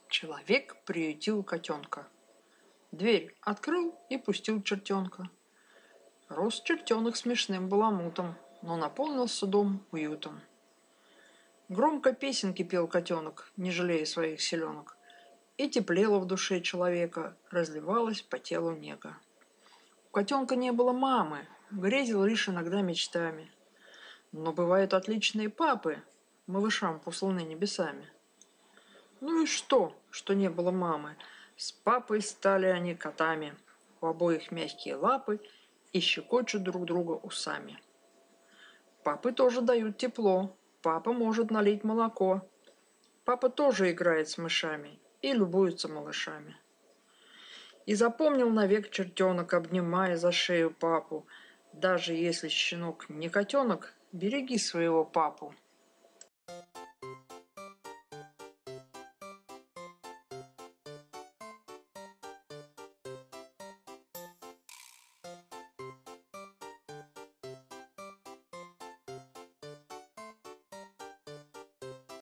Человек приютил котенка. Дверь открыл и пустил чертенка. Рос чертенок смешным баламутом, но наполнился дом уютом. Громко песенки пел котенок, не жалея своих селенок, и теплело в душе человека, разливалась по телу нега. У котенка не было мамы, грезил лишь иногда мечтами. Но бывают отличные папы, малышам посланы небесами. Ну и что не было мамы? С папой стали они котами. У обоих мягкие лапы и щекочут друг друга усами. Папы тоже дают тепло. Папа может налить молоко. Папа тоже играет с мышами и любуется малышами. И запомнил навек чертенок, обнимая за шею папу: даже если щенок не котенок, береги своего папу.